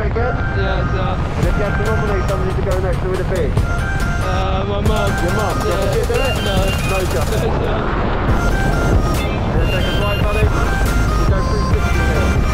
it again? Yeah, sir. And if you had to nominate somebody to go next to with a fish? My mum. Your mum? Yeah. Did you do it? No. No, sir. No, sir. Gonna take us right, buddy? You go through 60 here.